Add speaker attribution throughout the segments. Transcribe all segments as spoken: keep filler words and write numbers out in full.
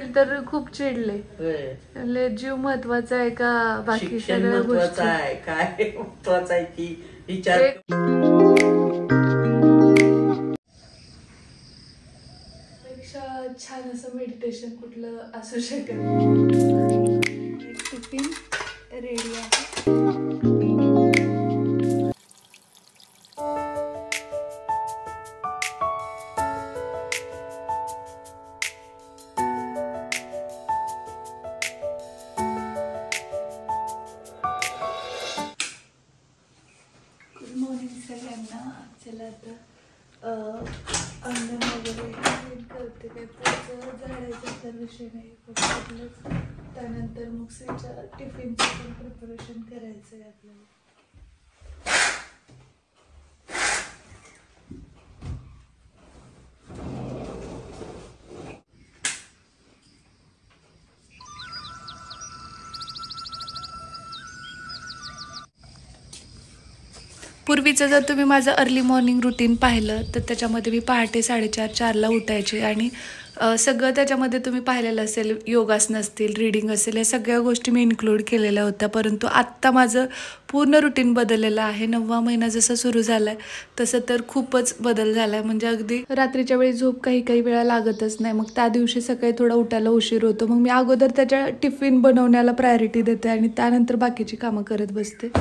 Speaker 1: तर खूप चिडले. ले जीव महत्वाचा आहे का बाकी सगळ्या गोष्टी
Speaker 2: आहे काय महत्वाचं आहे ती विचार.
Speaker 1: पेक्षा छान असं मेडिटेशन कुठलं असू शकत नाही. टिफिन रेडी आहे. सगळ्यांना चला आता अंगण वगैरे क्लीन करते. काय पुढचं झाडायचा तर विषय नाही फक्त. त्यानंतर मग श्रीच्या टिफिनचं पण प्रिपरेशन करायचं आहे आपल्याला. पूर्वीचं जर तुम्ही माझं अर्ली मॉर्निंग रुटीन पाहिलं तर त्याच्यामध्ये मी पहाटे साडेचार चारला उठायचे आणि सगळं त्याच्यामध्ये तुम्ही पाहिलेलं असेल. योगासनं असतील, रीडिंग असेल, या सगळ्या गोष्टी मी इन्क्लूड केलेल्या होत्या. परंतु आत्ता माझं पूर्ण रुटीन बदललेलं आहे. नववा महिना जसं सुरू झाला आहे तसं तर खूपच बदल झाला आहे. म्हणजे अगदी रात्रीच्या वेळी झोप काही काही वेळा लागतच नाही. मग त्या दिवशी सकाळी थोडा उठायला उशीर होतो. मग मी अगोदर त्याच्या टिफिन बनवण्याला प्रायोरिटी देते आणि त्यानंतर बाकीची कामं करत बसते.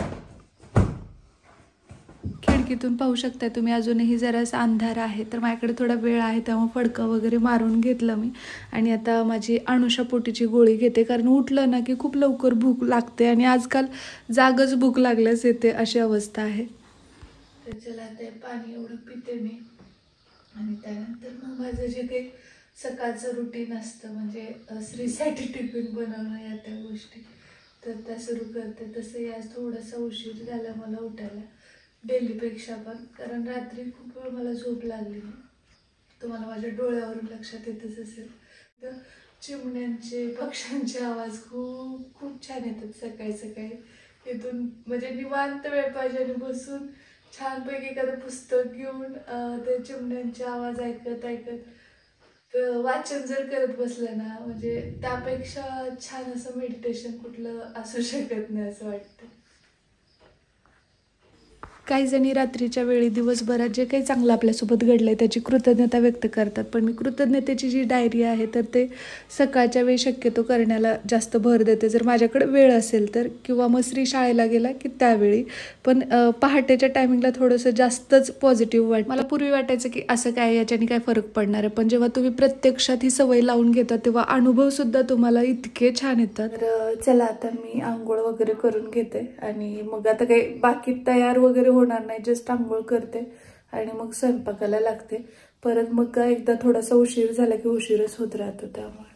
Speaker 1: खिडकीतून पाहू शकता तुम्ही अजूनही जरासा अंधार आहे. तर माझ्याकडे थोडा वेळ आहे त्यामुळे फडका वगैरे मारून घेतलं मी. आणि आता माझी अनुषा पोटीची गोळी घेते कारण उठलं ना की खूप लवकर भूक लागते आणि आजकाल जागच भूक लागल्याच येते अशी अवस्था आहे. तर चला ते पाणी एवढं पिते मी आणि त्यानंतर मग माझं जे काही सकाळचं रुटीन असतं म्हणजे श्रीसाठी टिफिन बनवणं या त्या गोष्टी तर त्या सुरू करते. तसंही आज थोडासा उशीर झाला मला उठायला डेलीपेक्षा पण, कारण रात्री खूप वेळ मला झोप लागली नाही. तुम्हाला माझ्या डोळ्यावरून लक्षात येतच असेल. तर चिमण्यांचे पक्ष्यांचे आवाज खूप खूप छान येतात सकाळी सकाळी. इथून म्हणजे निवांत वेळ पाहिजे आणि बसून छानपैकी एखादं पुस्तक घेऊन ते चिमण्यांचे आवाज ऐकत ऐकत वाचन जर करत बसलं ना म्हणजे त्यापेक्षा छान असं मेडिटेशन कुठलं असू शकत नाही असं वाटतं. काही जणी रात्रीच्या वेळी दिवसभरात जे काही चांगलं आपल्यासोबत घडलंय त्याची कृतज्ञता व्यक्त करतात. पण मी कृतज्ञतेची जी डायरी आहे तर ते सकाळच्या वेळी शक्यतो करण्याला जास्त भर देते जर माझ्याकडे वेळ असेल तर, किंवा मग श्री शाळेला गेला की त्यावेळी. पण पहाटेच्या टायमिंगला थोडंसं जास्तच पॉझिटिव्ह वाटतं. मला पूर्वी वाटायचं की असं काय याच्याने काय फरक पडणार आहे, पण जेव्हा तुम्ही प्रत्यक्षात ही सवय लावून घेता तेव्हा अनुभवसुद्धा तुम्हाला इतके छान येतात. तर चला आता मी आंघोळ वगैरे करून घेते आणि मग आता काही बाकी तयार वगैरे होणार नाही, जस्ट आंघोळ करते आणि मग स्वयंपाकाला लागते. परत मग एकदा थोडासा उशीर झाला की उशीरच होत राहतो. त्यामुळे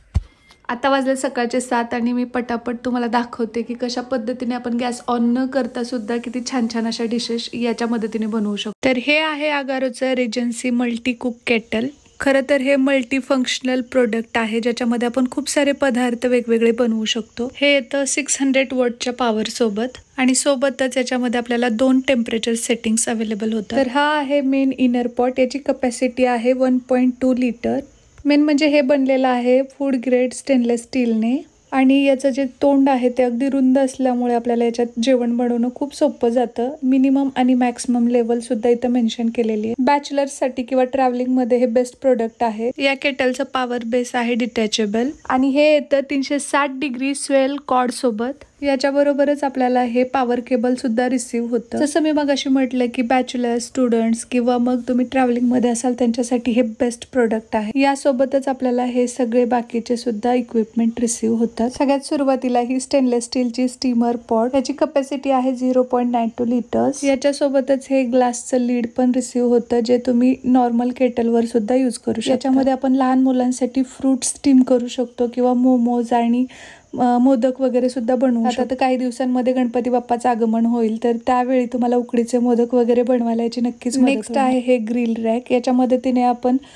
Speaker 1: आता वाजले सकाळचे सात आणि मी पटापट तुम्हाला दाखवते की कशा पद्धतीने आपण गॅस ऑन न करता सुद्धा किती छान छान अशा डिशेस याच्या मदतीने बनवू शकतो. तर हे आहे अगारोचं रेजन्सी मल्टी कुक केटल. खरं तर हे मल्टी फंक्शनल प्रोडक्ट आहे ज्याच्यामध्ये आपण खूप सारे पदार्थ वेगवेगळे बनवू शकतो. हे येतं सिक्स हंड्रेड वॉटच्या पॉवर सोबत आणि सोबतच याच्यामध्ये आपल्याला दोन टेम्परेचर सेटिंग्स अवेलेबल होतात. तर हा आहे मेन इनर पॉट. याची कपॅसिटी आहे one point two litre. Main म्हणजे हे बनलेलं आहे फूड ग्रेड स्टेनलेस स्टीलने आणि याचं जे तोंड आहे ते अगदी रुंद असल्यामुळे आपल्याला याच्यात जेवण बनवणं खूप सोपं जातं. मिनिमम आणि मॅक्सिमम लेवल सुद्धा इथं मेन्शन केलेली आहे. बॅचलर्ससाठी किंवा ट्रॅव्हलिंगमध्ये हे बेस्ट प्रोडक्ट आहे. या केटलचं पॉवर बेस आहे डिटॅचेबल आणि हे येतं तीनशे साठ डिग्री स्वेल कॉर्ड सोबत. याच्याबरोबरच आपल्याला हे पॉवर केबल सुद्धा रिसीव्ह होतं. जसं मी मग अशी म्हटलं की बॅचलर स्टुडंट्स किंवा मग तुम्ही ट्रॅव्हलिंग मध्ये असाल त्यांच्यासाठी हे बेस्ट प्रोडक्ट आहे. यासोबतच आपल्याला हे सगळे बाकीचे सुद्धा इक्विपमेंट रिसीव्ह होतात. सगळ्यात सुरुवातीला ही स्टेनलेस स्टीलची स्टीमर पॉट. याची कपॅसिटी आहे zero point nine two litres. याच्यासोबतच हे ग्लासचं लीड पण रिसीव्ह होतं जे तुम्ही नॉर्मल केटलवर सुद्धा यूज करू शकता. याच्यामध्ये आपण लहान मुलांसाठी फ्रूट स्टीम करू शकतो किंवा मोमोज आणि मोदक वगैरे सुद्धा बनवू शकतो. आता काही दिवसांमध्ये गणपती बाप्पाचं आगमन होईल तर त्यावेळी तुम्हाला उकडीचे मोदक वगैरे बनवायला याची नक्कीच. नेक्स्ट आहे हे ग्रिल रॅक. याच्या मदतीने आपण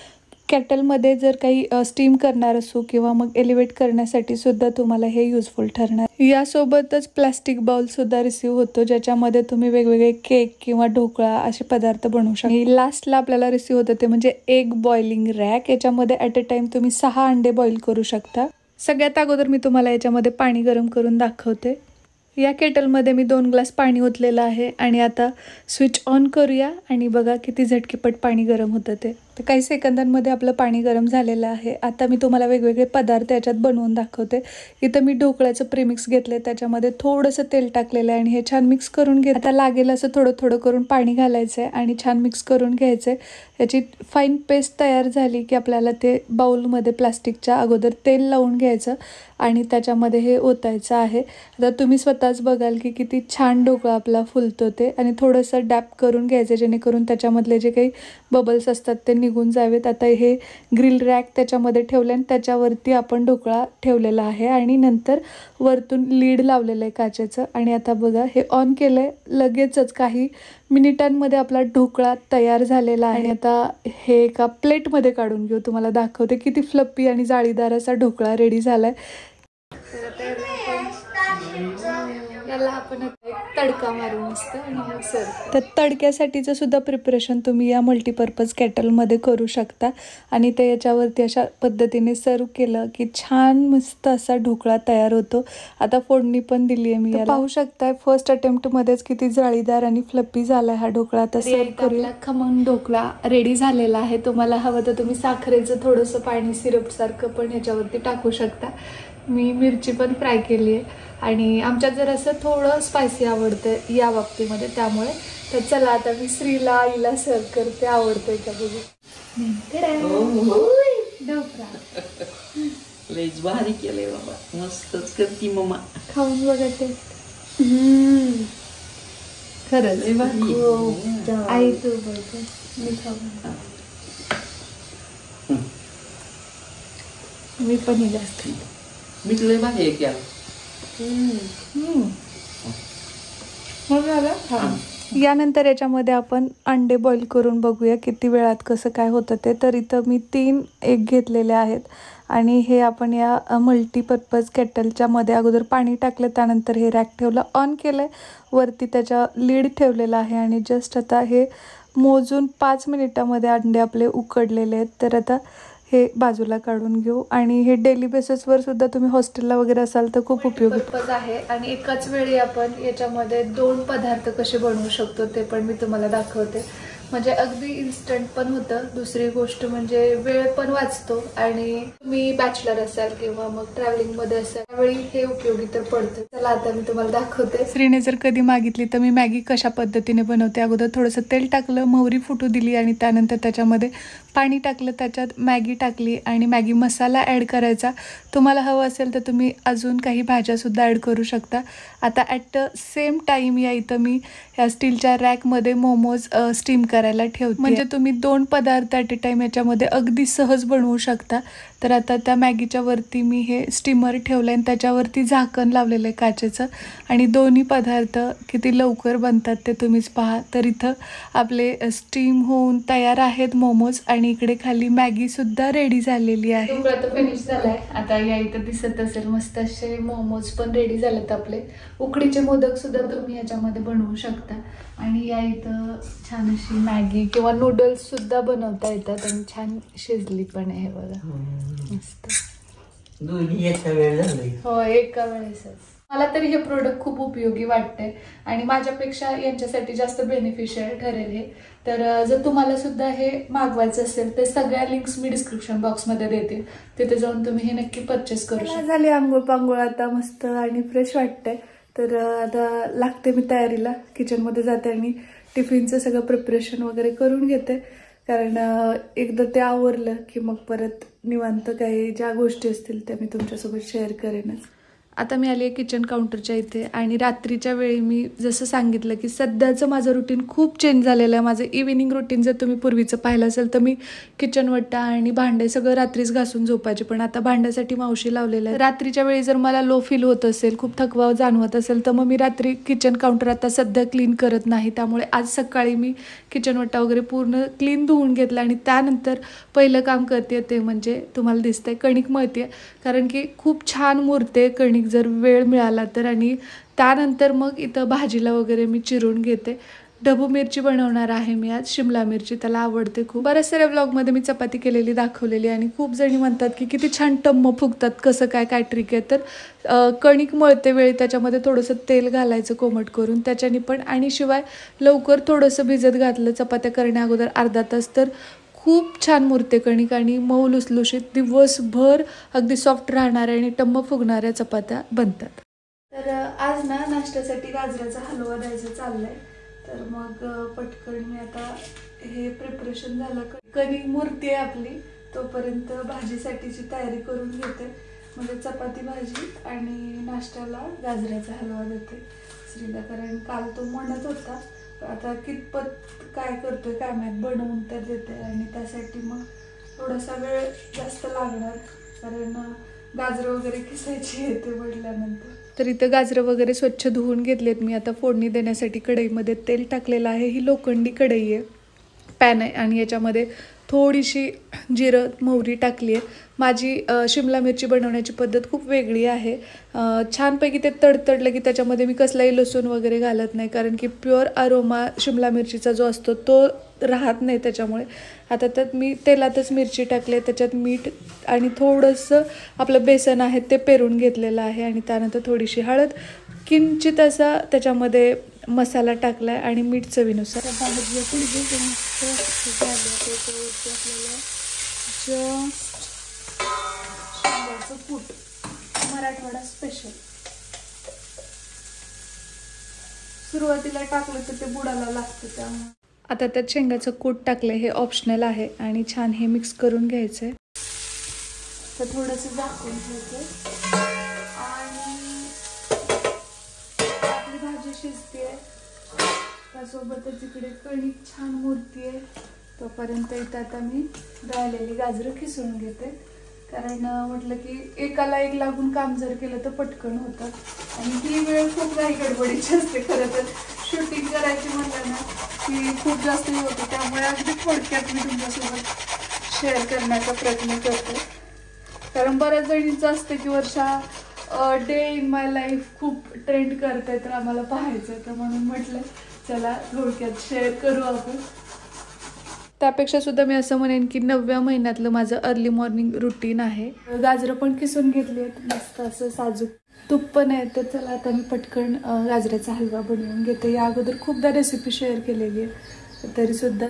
Speaker 1: केटलमध्ये जर काही स्टीम करणार असू किंवा मग एलिव्हेट करण्यासाठी सुद्धा तुम्हाला हे युजफुल ठरणार। यासोबतच प्लास्टिक बाउल सुद्धा रिसीव होतो, ज्याच्यामध्ये तुम्ही वेगवेगळे केक किंवा ढोकळा असे पदार्थ बनवू शकता। लास्टला आपल्याला रिसीव होतं ते म्हणजे एग बॉइलिंग रॅक। याच्यामध्ये ॲट अ टाइम तुम्ही सहा अंडे बॉईल करू शकता। सगळ्यात अगोदर मी तुम्हाला याच्यामध्ये पाणी गरम करून दाखवते। या केटलमध्ये मी दोन ग्लास पाणी ओतलेलं आहे आणि आता स्विच ऑन करूया आणि बघा किती झटकीपट पाणी गरम होतं ते। तर काही सेकंदांमध्ये आपलं पाणी गरम झालेलं आहे। आता मी तुम्हाला वेगवेगळे पदार्थ याच्यात बनवून दाखवते। इथं मी ढोकळ्याचं प्रीमिक्स घेतले, त्याच्यामध्ये थोडंसं तेल टाकलेलं आहे आणि हे छान मिक्स करून घे। आता लागेल असं थोडं थोडं करून पाणी घालायचं आहे आणि छान मिक्स करून घ्यायचं आहे। याची फाईन पेस्ट तयार झाली की आपल्याला ते बाउलमध्ये प्लास्टिकच्या अगोदर तेल लावून घ्यायचं आणि त्याच्यामध्ये हे ओतायचं आहे। आता तुम्ही स्वतःच बघाल की किती छान ढोकळा आपला फुलतो ते, आणि थोडंसं डॅप करून घ्यायचं जेणेकरून त्याच्यामधले जे काही बबल्स असतात ते निघून जावेत। आता हे ग्रिल रॅक त्याच्यामध्ये ठेवले आणि त्याच्यावरती आपण ढोकळा ठेवलेला आहे आणि नंतर वरतून लीड लावलेलं आहे काचेचं। आणि आता बघा हे ऑन केलंय, लगेचच काही मिनिटांमध्ये आपला ढोकळा तयार झालेला आहे। आणि आता हे एका प्लेटमध्ये काढून घेऊ, तुम्हाला दाखवते किती फ्लपी आणि जाळीदार असा ढोकळा रेडी झालाय। याला आपण एक तडका मारून असतं आणि सर्व। तर तडक्यासाठीचं सुद्धा प्रिपरेशन तुम्ही या मल्टीपर्पज केटलमध्ये करू शकता आणि ते याच्यावरती अशा पद्धतीने सर्व केलं की छान मस्त असा ढोकळा तयार होतो। आता फोडणी पण दिली आहे मी याला, पाहू शकताय फर्स्ट अटेम्प्टमध्येच किती जाळीदार आणि फ्लपी झालाय हा ढोकळा। आता सर्व करूया। खमंग ढोकळा रेडी झालेला आहे। तुम्हाला हवं तर तुम्ही साखरेचं थोडंसं पाणी सिरप सारखं पण ह्याच्यावरती टाकू शकता। मी मिरची पण फ्राय केली आहे आणि आमच्यात जर असं थोडं स्पायसी आवडतं या बाबतीमध्ये, त्यामुळे तर चला आता मी श्रीला आईला सर्व करते, आवडतंय का बघू।
Speaker 2: लईच भारी केलंय बाबा, मस्तच करती मम्मा।
Speaker 1: खाऊन बघा ते, खरंच आई तू बघ, मी खाऊ मी पण ही जास्त
Speaker 2: मीठ लय भारी आहे।
Speaker 1: यानंतर याच्यामध्ये आपण अंडे बॉईल करून बघूया किती वेळात कसं काय होतं ते। तर इथं मी तीन एग घेतलेले आहेत आणि हे आपण या मल्टीपर्पज केटलच्या मध्ये अगोदर पाणी टाकलं, त्यानंतर हे रॅक ठेवलं, ऑन केलं, वरती त्याच्या लीड ठेवलेलं आहे आणि जस्ट आता हे मोजून पाच मिनिटामध्ये अंडे आपले उकडलेले आहेत। तर आता हे बाजूला काढून घेऊ आणि हे डेली बेसिसवर सुद्धा तुम्ही हॉस्टेलला वगैरे असाल तर खूप उपयोगी पर्पज आहे। आणि एकाच वेळी आपण याच्यामध्ये दोन पदार्थ कसे बनवू शकतो ते पण मी तुम्हाला दाखवते। म्हणजे अगदी इन्स्टंट पण होतं, दुसरी गोष्ट म्हणजे वेळ पण वाचतो आणि तुम्ही बॅचलर असाल किंवा मग ट्रॅव्हलिंग मध्ये असाल त्यावेळी हे उपयोगी तर पडतं। चला आता मी तुम्हाला दाखवते। श्रीने जर कधी मागितली तर मी मॅगी कशा पद्धतीने बनवते, अगोदर थोडंसं तेल टाकलं, मोहरी फुटू दिली आणि त्यानंतर त्याच्यामध्ये पाणी टाकलं, त्याच्यात मॅगी टाकली आणि मॅगी मसाला ॲड करायचा। तुम्हाला हवं असेल तर तुम्ही अजून काही भाज्यासुद्धा ॲड करू शकता। आता ॲट द सेम टाईम या इथं मी ह्या स्टीलच्या रॅकमध्ये मोमोज स्टीम करायला ठेवते, म्हणजे तुम्ही दोन पदार्थ ॲट अ टाइम याच्यामध्ये अगदी सहज बनवू शकता। तर आता त्या मॅगीच्या वरती मी हे स्टीमर ठेवलं आणि त्याच्यावरती झाकण लावलेलं आहे काचेचं आणि दोन्ही पदार्थ किती लवकर बनतात ते तुम्हीच पहा। तर इथं आपले स्टीम होऊन तयार आहेत मोमोज आणि इकडे खाली मॅगी सुद्धा रेडी झालेली आहे। ढोकळा तर फिनिश झालाय। आता या इथं दिसत असेल मस्त असे मोमोज पण रेडी झालेत आपले। उकडीचे मोदक सुद्धा तुम्ही याच्यामध्ये बनवू शकता आणि या इथं छान अशी मॅगी किंवा नूडल्स सुद्धा बनवता येतात आणि छान शिजली पण आहे बघा, मस्त
Speaker 2: दोन्ही एका वेळ झालंय।
Speaker 1: हो एका वेळेसच। मला तरी हे प्रोडक्ट खूप उपयोगी वाटते आणि माझ्यापेक्षा यांच्यासाठी जास्त बेनिफिशियल ठरेल हे। तर जर तुम्हाला सुद्धा हे मागवायचं असेल तर सगळ्या लिंक्स मी डिस्क्रिप्शन बॉक्समध्ये देते, तिथे जाऊन तुम्ही हे नक्की परचेस करू शकता। झाली आंघोळ पांघोळ आता मस्त आणि फ्रेश वाटतंय। तर आता लागते मी तयारीला, किचनमध्ये जाते आणि टिफिनचं सगळं प्रिपरेशन वगैरे करून घेते, कारण एकदा ते आवरलं की मग परत निवांत काही ज्या गोष्टी असतील त्या मी तुमच्यासोबत शेअर करेनच। आता मी आली आहे किचन काउंटरच्या इथे आणि रात्रीच्या वेळी मी जसं सांगितलं की सध्याचं माझं रुटीन खूप चेंज झालेलं आहे. माझं इव्हिनिंग रुटीन जर तुम्ही पूर्वीचं पाहिलं असेल तर मी किचन वट्टा आणि भांडे सगळं रात्रीच घासून झोपायचे, पण आता भांड्यासाठी मावशी लावलेलं आहे. रात्रीच्या वेळी जर मला लो फील होत असेल, खूप थकवा जाणवत असेल तर मग मी रात्री किचन काउंटर आता सध्या क्लीन करत नाही. त्यामुळे आज सकाळी मी किचन वट्टा वगैरे पूर्ण क्लीन धुवून घेतला आणि त्यानंतर पहिलं काम करते ते म्हणजे तुम्हाला दिसतंय कणिक मळते, कारण की खूप छान मुरते कणिक जर वेळ मिळाला तर. आणि त्यानंतर मग इथं भाजीला वगैरे मी चिरून घेते. ढबू मिरची बनवणार आहे मी आज, शिमला मिरची, त्याला आवडते खूप. बऱ्याच साऱ्या व्लॉगमध्ये मी चपाती केलेली दाखवलेली आणि खूप जणी म्हणतात की किती छान टम्म फुगतात, कसं काय काय ट्रिक आहे. तर कणिक मळते वेळी त्याच्यामध्ये थोडंसं तेल घालायचं कोमट करून, त्याच्याने पण. आणि शिवाय लवकर थोडंसं भिजत घातलं चपात्या करण्या अगोदर अर्धा तास तर खूप छान मुरते कणिक आणि मऊ लुसलुशीत दिवसभर अगदी सॉफ्ट राहणाऱ्या आणि टम्म फुगणाऱ्या चपात्या बनतात. तर आज ना नाश्त्यासाठी गाजराचा हलवा द्यायचा चाललाय. तर मग पटकन मी आता हे प्रिपरेशन झालं, कणिक मुरते आपली, तोपर्यंत भाजीसाठीची तयारी करून घेते. म्हणजे चपाती भाजी आणि नाश्त्याला गाजराचा हलवा देते श्रीला, कारण काल तो म्हणत होता. आता कितपत काय करतोय काय माहीत, बनवून तर देते आणि त्यासाठी मग थोडासा वेळ जास्त लागणार, कारण गाजरं वगैरे किसायची येते म्हटल्यानंतर. तर इथं गाजरं वगैरे स्वच्छ धुवून घेतलेत मी. आता फोडणी देण्यासाठी कढईमध्ये तेल टाकलेलं आहे. ही लोखंडी कढई आहे, पॅन आहे, आणि याच्यामध्ये थोडीशी जिरं मोहरी टाकली आहे. माझी शिमला मिरची बनवण्याची पद्धत खूप वेगळी आहे. छानपैकी ते तडतडलं की त्याच्यामध्ये मी कसलाही लसूण वगैरे घालत नाही, कारण की प्युअर अरोमा शिमला मिरचीचा जो असतो तो राहत नाही त्याच्यामुळे. आता त्यात मी तेलातच मिरची टाकली, त्याच्यात मीठ आणि थोडंसं आपलं बेसन आहे ते पेरून घेतलेलं आहे, आणि त्यानंतर थोडीशी हळद, किंचित असा त्याच्यामध्ये मसाला टाकला आहे आणि मीठ चवीनुसार. भाजी आपल्याला शेंगाचं कूट, मराठवाडा स्पेशल. सुरुवातीला टाकलं तर ते बुडाला लागतं, त्यामुळे आता त्यात शेंगाचं कूट टाकलं. हे ऑप्शनल आहे आणि छान हे मिक्स करून घ्यायचं आहे. तर थोडंसं झाकून ठेवते आणि आपली भाजी शिजते, त्यासोबतच इकडे कणिक छान मुरती आहे. तोपर्यंत इथं आता मी राहिलेली गाजरं खिसून घेते, कारण म्हटलं की एकाला एक लागून काम जर केलं तर पटकन होतं. आणि ही वेळ खूप काही गडबडीची असते खरं तर. शूटिंग करायची म्हटलं ना की खूप जास्त होतं, त्यामुळे अगदी थोडक्यात मी तुमच्यासोबत शेअर करण्याचा प्रयत्न करते. कारण बऱ्याच जणींचं असतं की Varsha day in my life खूप ट्रेंड करते, तर आम्हाला पाहायचं, तर म्हणून म्हटलं चला थोडक्यात शेअर करू आपण. त्यापेक्षा सुद्धा मी असं म्हणेन की नवव्या महिन्यातलं माझं अर्ली मॉर्निंग रुटीन आहे. गाजरं पण किसून घेतली आहेत, मस्त असं साजूक तूप पण आहे. तर चला आता मी पटकन गाजराचा हलवा बनवून घेते. या अगोदर खूपदा रेसिपी शेअर केलेली आहे, तरीसुद्धा.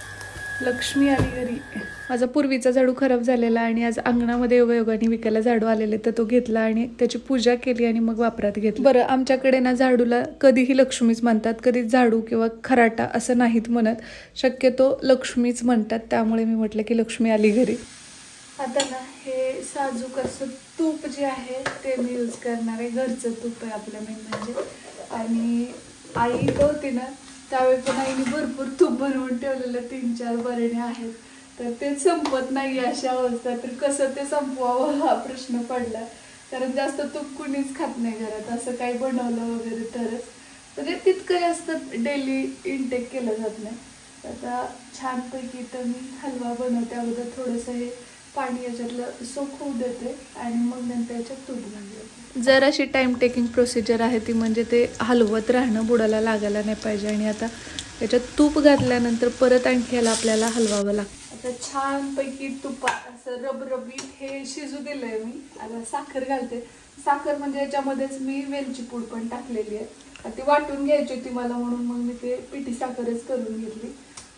Speaker 1: लक्ष्मी आली घरी. माझा पूर्वीचा झाडू खराब झालेला आणि आज अंगणामध्ये योगायोगाने विकायला झाडू आलेले, तर तो घेतला आणि त्याची पूजा केली आणि मग वापरात घेतली. बरं, आमच्याकडे ना झाडूला कधीही लक्ष्मीच म्हणतात, कधी झाडू किंवा खराटा असं नाहीत म्हणत, शक्यतो लक्ष्मीच म्हणतात. त्यामुळे मी म्हटलं की लक्ष्मी आली घरी. आता ना हे साजूक असं तूप जे आहे ते मी यूज करणार आहे. घरचं तूप आहे आपलं मेन म्हणजे. आणि आई होती ना त्यावेळी पण आईने भरपूर तूप बनवून ठेवलेलं, तीन चार बरण्या आहेत, तर ते संपत नाही अशा अवस्था. तर कसं ते संपवावं हा प्रश्न पडला, कारण जास्त तूप कुणीच खात नाही घरात. असं काही बनवलं वगैरे तरच, म्हणजे तितकं जास्त डेली इनटेक केलं जात नाही. आता छानपैकी तर मी हलवा बनवते. अगोदर थोडंसं हे पाणी याच्यातलं सोक होऊ देते आणि मग नंतर याच्यात तूप घालते. जर अशी टाईम टेकिंग प्रोसिजर आहे ती, म्हणजे ते हलवत राहणं, बुडाला लागायला नाही पाहिजे. आणि आता याच्यात तूप घातल्यानंतर परत आणखी याला आपल्याला हलवावं लागतं. आता छानपैकी तुपात असं रबरबीत हे शिजू दिलंय मी. आता साखर घालते. साखर म्हणजे याच्यामध्येच मी वेलची पूड पण टाकलेली आहे. ती वाटून घ्यायची होती मला, म्हणून मग मी ते पिठी साखरच करून घेतली.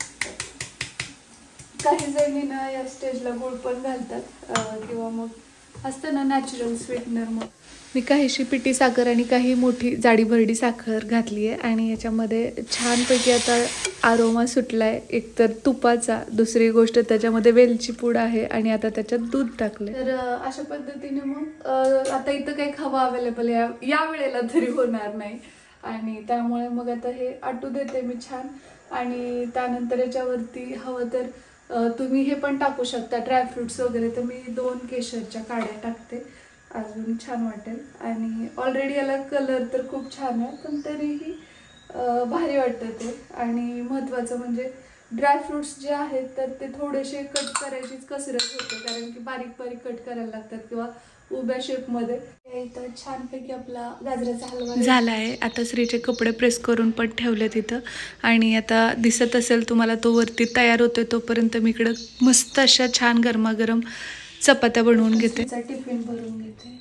Speaker 1: काही जणी ना या स्टेजला गुळ पण घालतात किंवा मग असतं ना नॅचरल स्वीटनर. मग मी काहीशी पिठी साखर आणि काही मोठी जाडी भरडी साखर घातली आहे आणि याच्यामध्ये छानपैकी आता आरोमा सुटला आहे. एकतर तुपाचा, दुसरी गोष्ट त्याच्यामध्ये वेलची पूड आहे आणि आता त्याच्यात दूध टाकले. तर अशा पद्धतीने मग आता इथं काही खवा अवेलेबल या या वेळेला तरी होणार नाही आणि त्यामुळे मग आता हे आटू देते मी छान. आणि त्यानंतर याच्यावरती हवं तर तुम्ही हे पण टाकू शकता ड्रायफ्रुट्स वगैरे. तर मी दोन केशरच्या काड्या टाकते, अजून छान वाटेल. आणि ऑलरेडी याला कलर तर खूप छान आहे, पण तरीही भारी वाटतं ते. आणि महत्त्वाचं म्हणजे ड्रायफ्रुट्स जे आहेत तर ते थोडेसे कट करायचीच कसरत होते, कारण की बारीक बारीक कट करायला लागतात किंवा उभ्या शेपमध्ये. इथं छानपैकी आपला गाजराचा हलवा झाला आहे. आता श्रीचे कपडे प्रेस करून पण ठेवले तिथं आणि आता दिसत असेल तुम्हाला तो वरती तयार होतोय. तोपर्यंत मी इकडं मस्त अशा छान गरमागरम चपात्या बनवून घेते, टिफिन भरून घेते.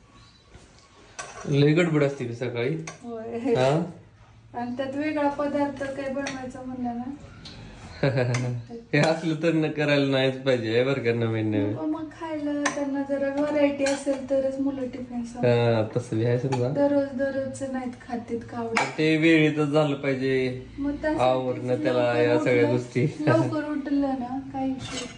Speaker 3: लय गडबड असते सकाळी.
Speaker 1: होय, आणि त्यात वेगळा पदार्थ काही बनवायचा म्हणलं ना
Speaker 3: हे असलं तर न करायला नाहीच पाहिजे बरं का. नवीन नवीन
Speaker 1: मग खायला त्यांना जरा व्हरायटी असेल तरच मुलं टिफिन
Speaker 3: तसं बी आहे समजा.
Speaker 1: दररोज दररोज नाहीत खातीत खावड.
Speaker 3: ते वेळेतच झालं पाहिजे, आवडणं त्याला या सगळ्या गोष्टी.
Speaker 1: लवकर उठलं ना काही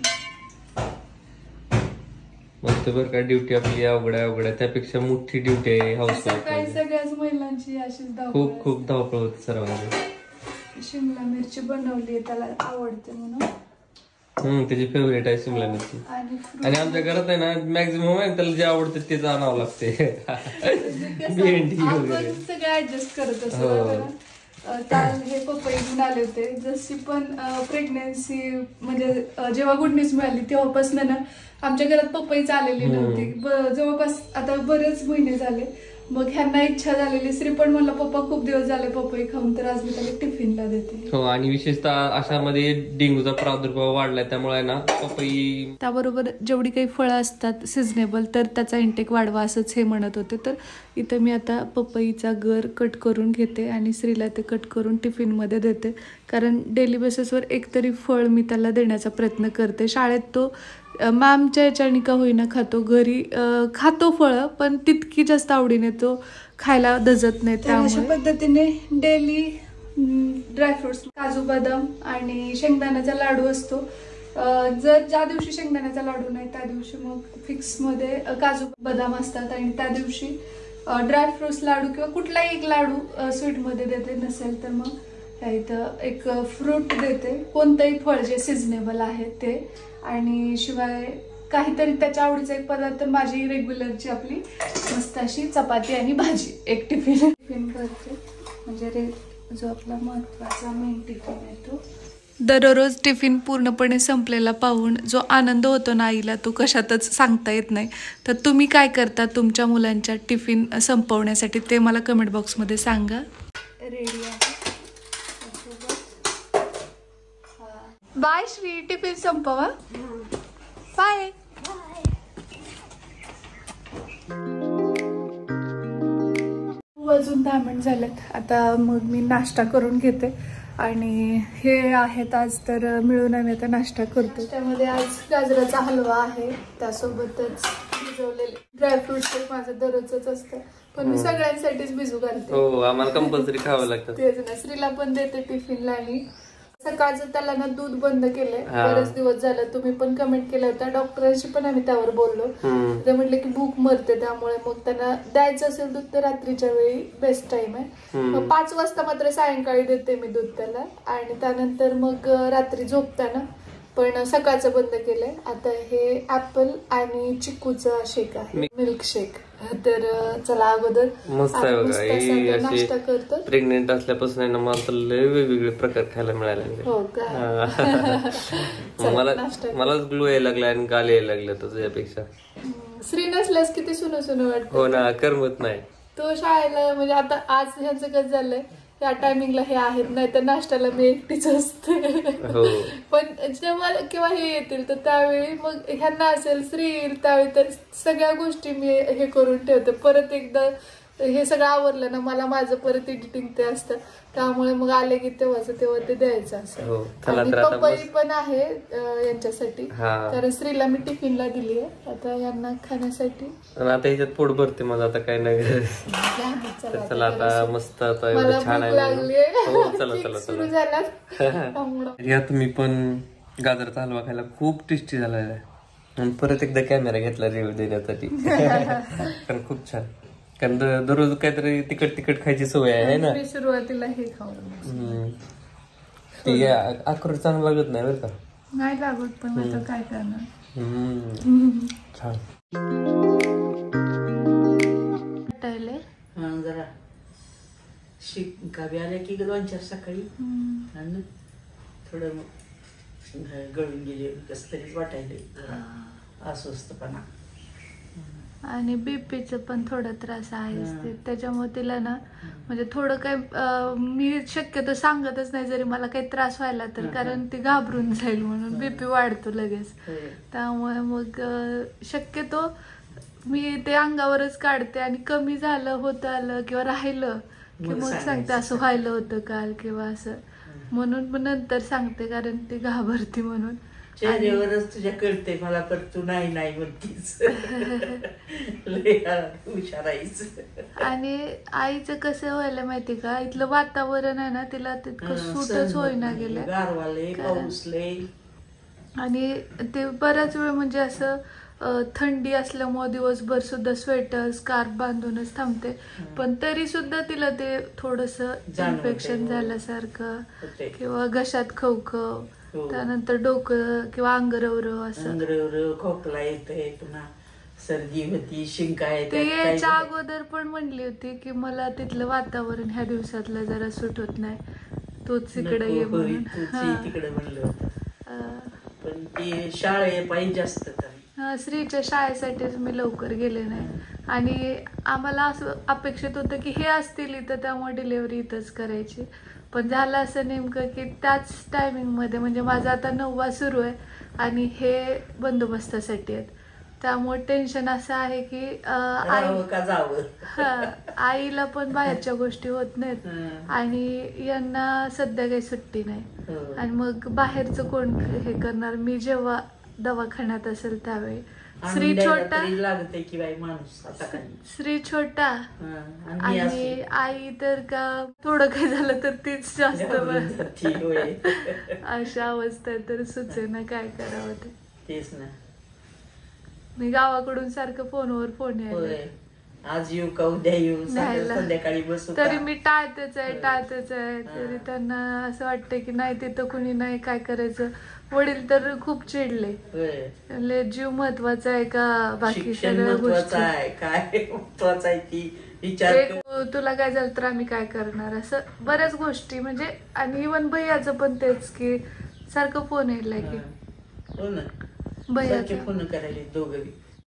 Speaker 3: मस्त बरं का. ड्युटी आपली अवघड्या अवघड्या त्यापेक्षा मोठी ड्युटी आहे हाऊस वाईफ.
Speaker 1: सगळ्याच महिलांची अशीच धावपळ,
Speaker 3: खूप खूप धावपळ होती सर्वांची.
Speaker 1: शिमला मिरची बनवली, त्याला आवडते म्हणून.
Speaker 3: हम्म त्याची फेवरेट आहे शिमला मिरची. आणि आमच्या घरात आहे ना मॅक्झिमम आहे त्याला जे आवडतं तेच आणावं लागते. भेंडी वगैरे
Speaker 1: सगळं ऍडजस्ट करत असतो. काल हे पपई घेऊन आले होते. जशी पण प्रेग्नन्सी म्हणजे जेव्हा गुड न्यूज मिळाली तेव्हापासून ना आमच्या घरात पपईच आलेली नव्हती. जवळपास आता बरेच महिने झाले. मग ह्यांना इच्छा झालेली. श्री पण म्हणलं पप्पा खूप दिवस झाले पपई खाऊन, तर आज मी त्याला टिफिनला देते.
Speaker 3: हो, आणि विशेषतः अशामध्ये डेंग्यूचा प्रादुर्भाव वाढलाय त्यामुळे ना पपई.
Speaker 1: त्याबरोबर जेवढी काही फळं असतात सिजनेबल तर त्याचा इंटेक वाढवा असंच हे म्हणत होते. तर इथं मी आता पपईचा गर कट करून घेते आणि श्रीला ते कट करून टिफिनमध्ये देते, कारण डेली बेसिसवर एकतरी फळ मी त्याला देण्याचा प्रयत्न करते. शाळेत तो मॅमच्या याच्याने का होईना खातो, घरी खातो फळं पण तितकी जास्त आवडीने तो खायला दजत नाही. त्यामुळे अशा पद्धतीने डेली ड्रायफ्रुट्स, काजू बदाम आणि शेंगदाण्याचा लाडू असतो. जर ज्या दिवशी शेंगदाण्याचा लाडू नाही त्या दिवशी मग फिक्समध्ये काजू बदाम असतात आणि त्या दिवशी ड्रायफ्रुट्स लाडू किंवा कुठलाही एक लाडू स्वीटमध्ये देते. नसेल तर मग इथं एक फ्रूट देते, कोणतंही फळ जे सिजनेबल आहे ते. आणि शिवाय काहीतरी त्याच्या आवडीचा एक पदार्थ, माझी रेग्युलरची आपली मस्त अशी चपाती आणि भाजी एक टिफिन टिफिन करते. म्हणजे रे जो आपला महत्त्वाचा मेन टिफिन आहे तो. दररोज टिफिन पूर्णपणे संपलेला पाहून जो आनंद होतो ना आईला, तो कशातच सांगता येत नाही. तर तुम्ही काय करता तुमच्या मुलांच्या टिफिन संपवण्यासाठी ते मला कमेंट बॉक्समध्ये सांगा. रेडी आहे. बाय श्री, टिफिन संपवा. बाय. अजून दहा मिनिट झालेत. आता मग मी नाश्ता करून घेते आणि हे आहेत आज तर मिळून आम्ही आता नाश्ता करतो. त्यामध्ये आज गाजराचा हलवा आहे, त्यासोबतच भिजवलेले ड्रायफ्रुट्स. माझं दररोजच असतं पण मी सगळ्यांसाठीच भिजू घालते.
Speaker 3: हो, आम्हाला कंपल्सरी खावं लागतं.
Speaker 1: तेच ना, श्रीला पण देते टिफिनला. आणि सकाळचं त्याला ना दूध बंद केलंय, बरेच दिवस झालं. तुम्ही पण कमेंट केलं होतं, डॉक्टरांशी पण आम्ही त्यावर बोललो. ते म्हटले की भूक मरते, त्यामुळे मग त्यांना द्यायचं असेल दूध तर रात्रीच्या वेळी बेस्ट टाइम आहे. मग पाच वाजता मात्र सायंकाळी देते मी दूध त्याला, आणि त्यानंतर मग रात्री झोपताना. पण सकाळचं बंद केलंय. आता हे ऍपल आणि चिकूचा शेक आहे, मिल्क शेक. तर चला अगोदर
Speaker 3: मस्त आहे बघा.
Speaker 1: नाश्ता करतो.
Speaker 3: प्रेग्नेंट असल्यापासून ना मला लय वेगवेगळे प्रकार खायला मिळाले.
Speaker 1: हो का?
Speaker 3: मला मलाच ग्लो यायला लागला आणि गाल यायला लागलं तुझ्यापेक्षा.
Speaker 1: श्री नसल्यास किती सुन सुन वाटत.
Speaker 3: हो ना, करमत नाही.
Speaker 1: तो शाळेला म्हणजे आता आज ह्यांचं कसं झालंय, या टायमिंगला हे आहेत, नाही तर नाश्त्याला मी एकटीच असते. पण जेव्हा किंवा हे येतील तर त्यावेळी मग ह्यांना असेल, श्री येईल त्यावेळी तर सगळ्या गोष्टी मी हे करून ठेवते. परत एकदा हे सगळं आवरलं ना मला माझं परत एडिटिंग ते असतं, त्यामुळे मग आले की तेव्हाच तेव्हा ते द्यायचं असं.
Speaker 3: हो चला
Speaker 1: आणि
Speaker 3: तर आता
Speaker 1: पपई
Speaker 3: मस्त-
Speaker 1: पण आहे अं, यांच्यासाठी,
Speaker 3: हा
Speaker 1: कारण स्त्रीला मी टिफिनला दिली आहे आता यांना खाण्यासाठी.
Speaker 3: आणि आता ह्याच्यात पोट भरते माझं, आता काय नाही गरज. तर चला आता मस्त आता एवढं
Speaker 1: मला
Speaker 3: छान
Speaker 1: भूक
Speaker 3: आहे
Speaker 1: लागली
Speaker 3: म्हणून. हो चला चला
Speaker 1: सुरू
Speaker 3: चला.
Speaker 1: झाला त्यामुळं.
Speaker 3: या तुम्ही पण गाजराचा हलवा खायला खूप टेस्टी झाला आहे. आणि परत एकदा कॅमेरा घेतला रिव्ह्यू देण्यासाठी. कारण खूप छान, कारण द- दररोज काहीतरी तिखट तिखट खायची सवय आहे ना.
Speaker 1: मी सुरुवातीला हे खाऊन
Speaker 3: हम्म. ते अक्रोड चांगलं लागत नाही बरं का.
Speaker 1: नाही लागत, पण आता काय करणार.
Speaker 3: हम्म. छान.
Speaker 1: वाटायले.
Speaker 2: हा जरा शिक गावी आल्या की दोन चार सकाळी आणि थोडं मग गळून गेले कस तरीच वाटायले जरा अस्वस्थपणा.
Speaker 1: आणि बीपीचं पण थोडा त्रास आहेच ते, त्याच्यामुळे तिला ना म्हणजे थोडं काय अं, मी शक्यतो सांगतच नाही जरी मला काही त्रास व्हायला तर, कारण ती घाबरून जाईल म्हणून. बीपी वाढतो लगेच, त्यामुळे मग अं, शक्यतो मी ते अंगावरच काढते आणि कमी झालं होत आलं किंवा राहिलं की मग सांगते असं व्हायलं होतं काल किंवा असं, म्हणून मग नंतर सांगते कारण ती घाबरती म्हणून.
Speaker 2: चेहऱ्यावरच तुझ्या कळते मला, तर तू नाही नाही म्हणतीस. लय हुशार आहेस.
Speaker 1: आणि आईचं कसं व्हायला माहिती का, इथलं वातावरण आहे ना तिला तितकं सूटच होईना गेलं.
Speaker 2: गारवाले पाऊसले
Speaker 1: आणि ते बराच वेळ म्हणजे असं अं, थंडी असल्यामुळे दिवसभर सुद्धा स्वेटर स्कार्फ बांधूनच थांबते, पण तरी सुद्धा तिला ते थोडस इन्फेक्शन झाल्यासारखं किंवा घशात खवखव, त्यानंतर डोकं किंवा अंगरवरव असं.
Speaker 2: अंगरवर खोकला येतोय, पुन्हा सर्दी होती, शिंका
Speaker 1: ते
Speaker 2: येते.
Speaker 1: याच्या अगोदर पण म्हणली होती की मला तिथलं वातावरण ह्या दिवसातलं जरा सूट होत नाही, तोच तिकडे ये म्हणून.
Speaker 2: तिकडे म्हणलं होतं,
Speaker 1: अं,
Speaker 2: पण ती शाळे पाहिजे जास्त तर.
Speaker 1: अं, श्रीच्या शाळेसाठीच मी लवकर गेले नाही. आणि आम्हाला असं अपेक्षित होतं की हे असतील इथं त्यामुळे डिलिव्हरी इथंच करायची, पण झालं असं नेमकं की त्याच टायमिंगमध्ये म्हणजे माझा आता नववा सुरू आहे आणि हे बंदोबस्तासाठी आहेत, त्यामुळे टेन्शन असं आहे की अं, आई
Speaker 2: का जावं.
Speaker 1: हा, आईला पण बाहेरच्या गोष्टी होत नाहीत आणि यांना सध्या काही सुट्टी नाही, आणि मग बाहेरचं कोण हे करणार. मी जेव्हा दवाखान्यात असेल त्यावेळी श्री छोटा
Speaker 2: लागते की बाई माणूस आता काही.
Speaker 1: श्री छोटा
Speaker 2: आणि
Speaker 1: आणि आई तर का थोडं काही झालं तर तीच जास्त अशा अवस्था आहे, तर सुचेना काय करावं ते.
Speaker 2: तेच ना,
Speaker 1: मी गावाकडून सारखं फोनवर फोन यायला,
Speaker 2: आज येऊ का उद्या येऊ,
Speaker 1: न्यायला.
Speaker 2: संध्याकाळी बसू
Speaker 1: तरी मी टाळतेच आहे टाळतेच आहे तरी त्यांना असं वाटतं की नाही तिथं कुणी नाही काय करायचं. वडील तर खूप चिडले, ले जीव महत्वाचा आहे का बाकी सगळ्या गोष्टी,
Speaker 2: काय महत्वाचं आहे ती विचार.
Speaker 1: तुला काय झालं तर आम्ही काय करणार, असं बऱ्याच गोष्टी म्हणजे. आणि इवन भैयाचं पण तेच की सारखं फोन यायला की
Speaker 2: हो ना,
Speaker 1: भैयाचं
Speaker 2: फोन करायला दोघं